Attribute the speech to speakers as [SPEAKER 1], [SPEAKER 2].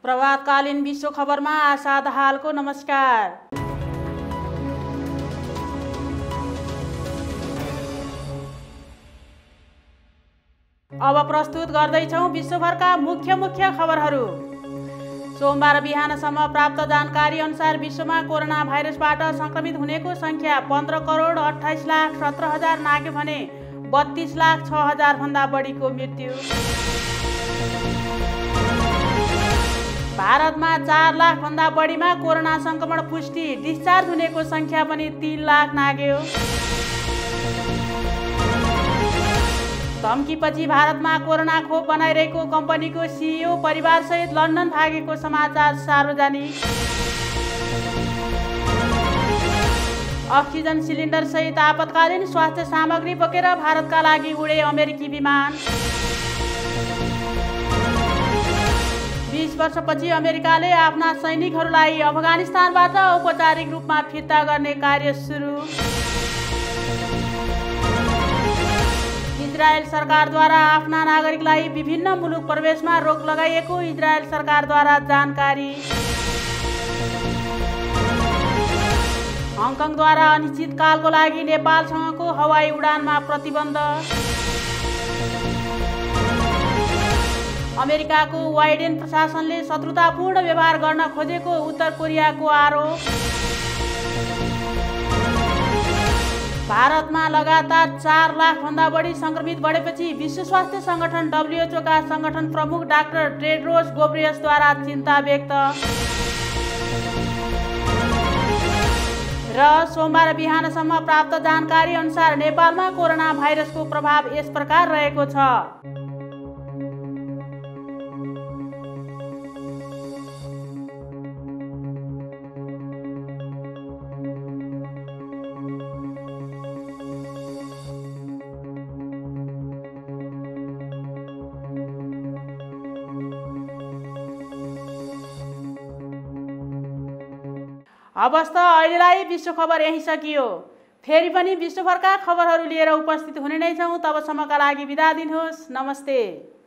[SPEAKER 1] प्रभातकालीन विश्व खबरमा आशा दाहालको नमस्कार। अब प्रस्तुत गर्दैछौं विश्वभरका मुख्य खबरहरू। सोमबार बिहानसम्म प्राप्त जानकारी अनुसार विश्वमा कोरोना भाइरसबाट संक्रमित हुनेको संख्या 15,28,17,000 नाग्यो भने 32,06,000 भन्दा बढीको मृत्यु। भारतमा 4 लाख भन्दा बढीमा कोरोना संक्रमण पुष्टि, डिस्चार्ज हुनेको संख्या पनि 3 लाख नाग्यो। धम्कीपछि भारतमा कोरोना खोप बनाइरहेको कम्पनीको सिइओ परिवारसहित लन्डन भागेको समाचार सार्वजनिक। अक्सिजन सिलिन्डर सहित आपतकालीन स्वास्थ्य सामग्री बोकेर भारतका लागि उडे अमेरिकी विमान। 20 वर्षपछि अमेरिकाले आफ्ना सैनिकहरूलाई अफगानिस्तानबाट औपचारिक रूपमा फिर्ता गर्ने कार्य सुरु। इजरायल सरकारद्वारा आफ्ना नागरिकलाई विभिन्न मुलुक प्रवेशमा रोक लगाइएको इजरायल सरकारद्वारा जानकारी। हङकङद्वारा अनिश्चितकालको लागि नेपालसँगको हवाई उडानमा प्रतिबन्ध। अमेरिकाको बाइडेन प्रशासनले शत्रुतापूर्ण व्यवहार गर्न खोजेको उत्तर कोरियाको आरोप। भारतमा लगातार 4 लाख भन्दा बढी संक्रमित बढेपछि विश्व स्वास्थ्य संगठन WHO का संगठन प्रमुख डाक्टर टेड्रोस गब्रियसद्वारा चिन्ता व्यक्त। र सोमबार बिहानसम्म प्राप्त जानकारी अनुसार नेपालमा कोरोना भाइरसको प्रभाव यस प्रकार रहेको छ। हवस् त अहिलेलाई विश्व खबर यही सकियो। फेरि पनि विश्वभरका खबरहरू लिएर उपस्थित हुने नै छौँ। तबसम्मका लागि बिदा दिनुहोस्। नमस्ते।